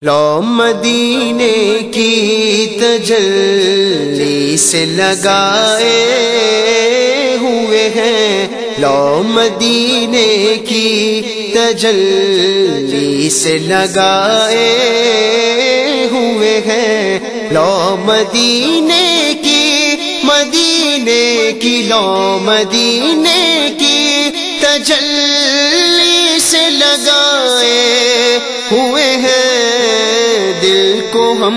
لو مدینے کی تجلی سے لگائے ہوئے ہیں، لو مدینے کی تجلی سے لگائے ہوئے ہیں، لو مدینے کی لو مدینے کی تجلی سے لگائے ہوئے ہیں، دل کو ہم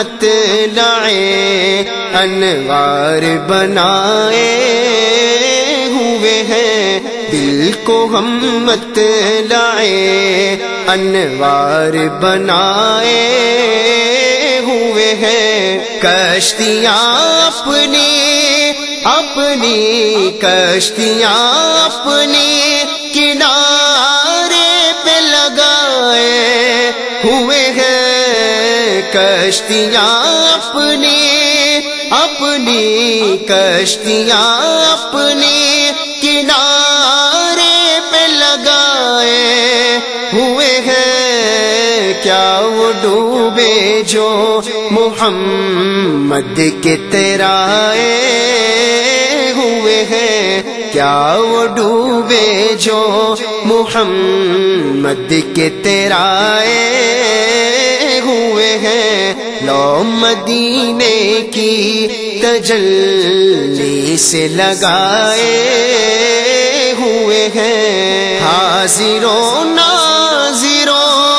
مطلعِ انوار بنائے ہوئے ہیں، دل کو ہم مطلعِ انوار بنائے ہوئے ہیں، کشتیاں اپنی کشتیاں اپنی کنارے پہ لگائے ہوئے ہیں، کشتیاں اپنی کشتیاں اپنی کنارے پہ لگائے ہوئے ہیں، کیا وہ ڈوبے جو محمد کے ترائے ہوئے ہیں، کیا وہ ڈوبے جو محمد کے ترائے ہوئے ہیں، لو مدینے کی تجلی سے لگائے ہوئے ہیں، حاضروں ناظروں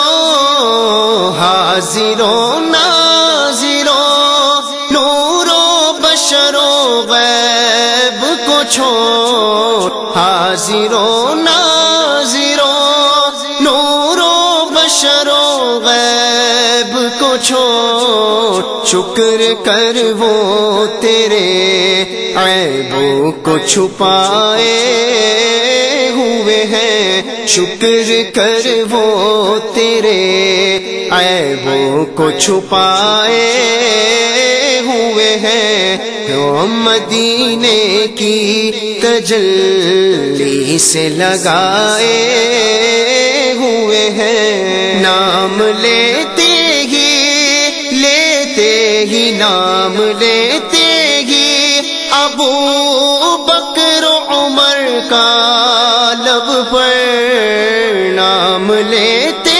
نور و بشر و غیب کو چھوڑ، حاضروں ناظروں نور و بشر و غیب کو چھوڑ، شکر کر وہ تیرے عیبوں کو چھپائے ہوئے ہیں، شکر کر وہ تیرے عیبوں کو چھپائے ہوئے ہیں، جو مدینے کی تجلی سے لگائے ہوئے ہیں، نام لیتے ہی نام لیتے ہی ابو بکر عمر کا لب پر، نام لیتے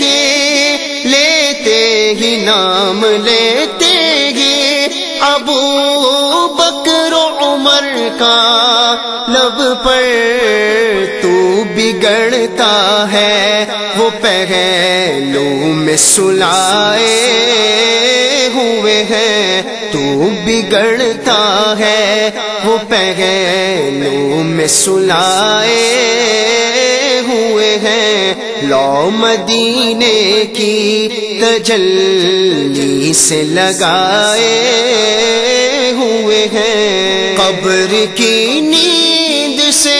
ہی نام لیتے ہی ابو بکر عمر کا لب پر، تو بگڑتا ہے وہ پہلو میں سلائے ہوئے ہیں، تو بگڑتا ہے وہ پہلو میں سلائے ہوئے ہیں، لو مدینے کی تجلی سے لگائے ہوئے ہیں، قبر کی نیند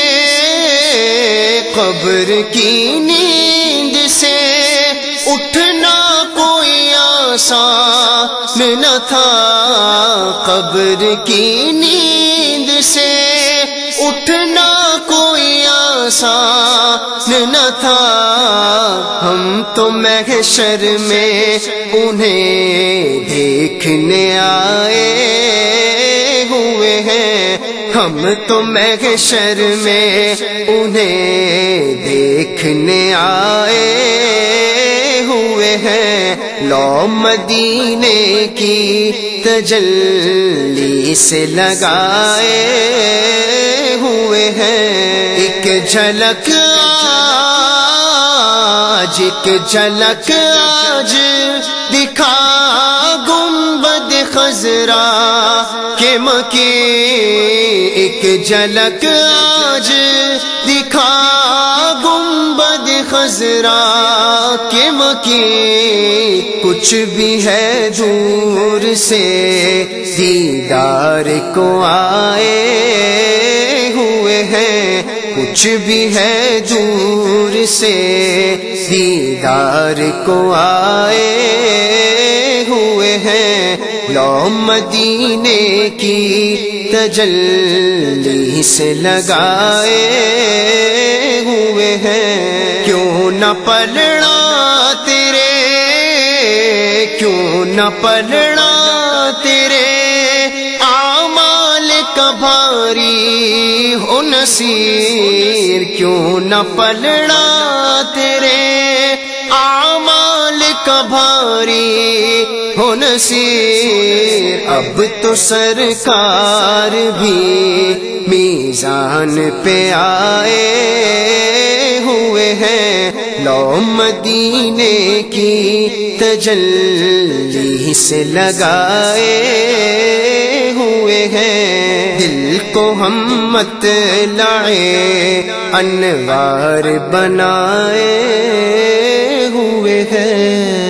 سے اٹھنا کوئی آسان نہ تھا، قبر کی نیند سے اٹھنا کوئی آسان نہ تھا، ہم تو محشر میں انہیں دیکھنے آئے ہوئے ہیں، ہم تو محشر میں انہیں دیکھنے آئے ہوئے ہیں، لو مدینے کی تجلی سے لگائے ہوئے ہیں، ایک جھلک آج دکھا گنبد خضرا کے مکی، ایک جھلک آج دکھا گنبد خضرا کے مکی، کچھ بھی ہے دور سے دیدار کو آئے ہوئے ہیں، کچھ بھی ہے دور سے دیدار کو آئے ہوئے ہیں، لو مدینے کی تجلی سے لگائے ہوئے ہیں، کیوں نہ پلڑا تیرے کیوں نہ پلڑا تیرے اعمال کا بھاری ہو نصیر، کیوں نہ پلڑا تیرے اعمال کا بھاری ہو نصیر۔ اب تو سرکار بھی میزان پہ آئے ہوئے ہیں، لو مدینے کی تجلی سے لگائے ہوئے ہیں، دل کو ہم مطلع انوار بنائے ہوئے ہیں۔